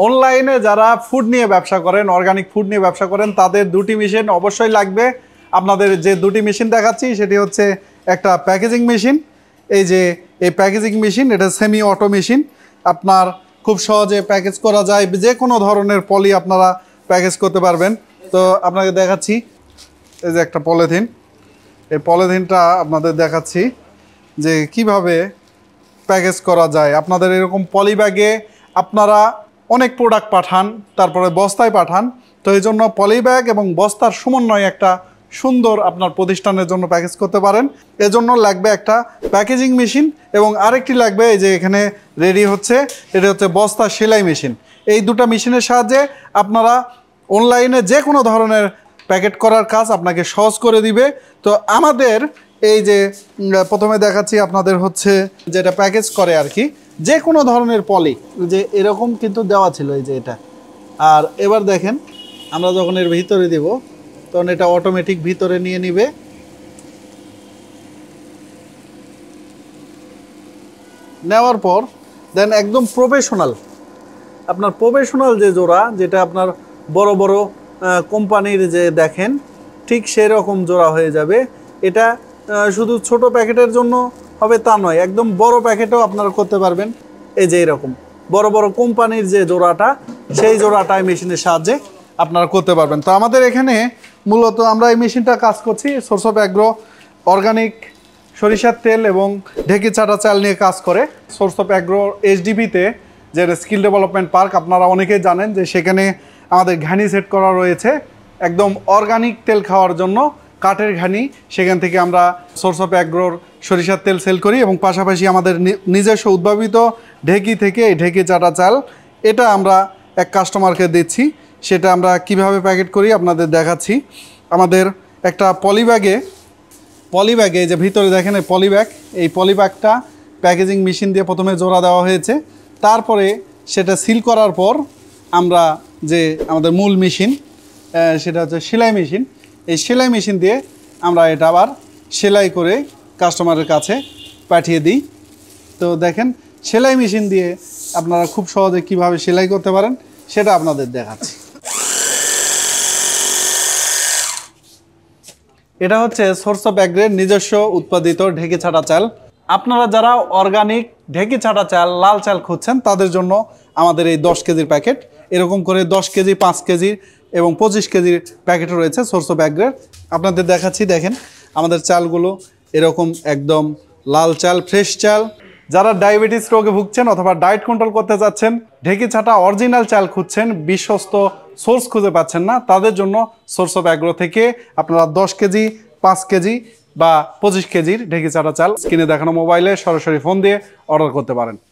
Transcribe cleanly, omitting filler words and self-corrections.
অনলাইনে যারা ফুড নিয়ে ব্যবসা করেন, অর্গানিক ফুড নিয়ে ব্যবসা করেন, তাদের দুটি মেশিন অবশ্যই লাগবে। আপনাদের যে দুটি মেশিন দেখাচ্ছি সেটি হচ্ছে একটা প্যাকেজিং মেশিন। এই যে এই প্যাকেজিং মেশিন, এটা সেমি অটো মেশিন। আপনার খুব সহজে প্যাকেজ করা যায়, যে কোনো ধরনের পলি আপনারা প্যাকেজ করতে পারবেন। তো আপনাকে দেখাচ্ছি, এই যে একটা পলিথিন, এই পলিথিনটা আপনাদের দেখাচ্ছি যে কিভাবে প্যাকেজ করা যায়। আপনাদের এরকম পলি ব্যাগে আপনারা অনেক প্রোডাক্ট পাঠান, তারপরে বস্তায় পাঠান। তো এই জন্য পলি ব্যাগ এবং বস্তার সমন্বয়ে একটা সুন্দর আপনার প্রতিষ্ঠানের জন্য প্যাকেজ করতে পারেন। এজন্য লাগবে একটা প্যাকেজিং মেশিন এবং আরেকটি লাগবে এই যে এখানে রেডি হচ্ছে, এটা হচ্ছে বস্তা সেলাই মেশিন। এই দুটো মেশিনের সাহায্যে আপনারা অনলাইনে যে কোনো ধরনের প্যাকেট করার কাজ আপনাকে সহজ করে দিবে। তো আমাদের এই যে প্রথমে দেখাচ্ছি আপনাদের হচ্ছে যেটা প্যাকেজ করে আর কি, যে কোনো ধরনের পলি, যে এরকম কিন্তু দেওয়া ছিল এই যে এটা। আর এবার দেখেন আমরা যখন এর ভিতরে দিব তখন এটা অটোমেটিক ভিতরে নিয়ে নিবে। নেওয়ার পর দেন একদম প্রফেশনাল, আপনার প্রফেশনাল যে জোড়া, যেটা আপনার বড় বড় কোম্পানির যে দেখেন ঠিক সেই রকম জোড়া হয়ে যাবে। এটা শুধু ছোট প্যাকেটের জন্য হবে তা নয়, একদম বড় প্যাকেটও আপনারা করতে পারবেন। এই যে এরকম বড় বড় কোম্পানির যে জোড়াটা, সেই জোড়াটাই মেশিনের সাহায্যে আপনারা করতে পারবেন। তো আমাদের এখানে মূলত আমরা এই মেশিনটা কাজ করছি সোর্স অফ অ্যাগ্রো অর্গানিক সরিষার তেল এবং ঢেঁকি ছাটা চাল নিয়ে কাজ করে। সোর্স অফ অ্যাগ্রো এইচডিবিতে যে স্কিল ডেভেলপমেন্ট পার্ক, আপনারা অনেকেই জানেন যে সেখানে আমাদের ঘানি সেট করা রয়েছে একদম অর্গানিক তেল খাওয়ার জন্য, কাঠের ঘানি। সেখান থেকে আমরা সোর্স অফ অ্যাগ্রোর সরিষার তেল সেল করি এবং পাশাপাশি আমাদের নিজস্ব উদ্ভাবিত ঢেঁকি থেকে এই ঢেঁকি চাটা চাল এটা আমরা এক কাস্টমারকে দিচ্ছি। সেটা আমরা কিভাবে প্যাকেট করি আপনাদের দেখাচ্ছি। আমাদের একটা পলিব্যাগে যে ভিতরে দেখেন এই পলিব্যাগটা প্যাকেজিং মেশিন দিয়ে প্রথমে জোড়া দেওয়া হয়েছে। তারপরে সেটা সিল করার পর আমরা যে আমাদের মূল মেশিন, সেটা হচ্ছে সেলাই মেশিন, এই সেলাই মেশিন দিয়ে আমরা এটা আবার সেলাই করে কাস্টমারের কাছে পাঠিয়ে দিই। তো দেখেন সেলাই মেশিন দিয়ে আপনারা খুব সহজে কিভাবে সেলাই করতে পারেন সেটা আপনাদের দেখাচ্ছি। এটা হচ্ছে সোর্স অফ অ্যাগ্রোর নিজস্ব উৎপাদিত ঢেঁকি ছাটা চাল। আপনারা যারা অর্গানিক ঢেঁকি ছাটা চাল, লাল চাল খুঁজছেন, তাদের জন্য আমাদের এই 10 কেজির প্যাকেট, এরকম করে 10 কেজি, 5 কেজি এবং 25 কেজির প্যাকেটও রয়েছে সোর্স অফ অ্যাগ্রোর। আপনাদের দেখাচ্ছি, দেখেন আমাদের চালগুলো এরকম একদম লাল চাল, ফ্রেশ চাল। যারা ডায়াবেটিস রোগে ভুগছেন অথবা ডায়েট কন্ট্রোল করতে যাচ্ছেন, ঢেঁকি ছাটা অরিজিনাল চাল খুঁজছেন, বিশ্বস্ত সোর্স খুঁজে পাচ্ছেন না, তাদের জন্য সোর্স অফ অ্যাগ্রো থেকে আপনারা 10 কেজি, 5 কেজি বা 25 কেজির ঢেঁকি ছাটা চাল স্ক্রিনে দেখানো মোবাইলে সরাসরি ফোন দিয়ে অর্ডার করতে পারেন।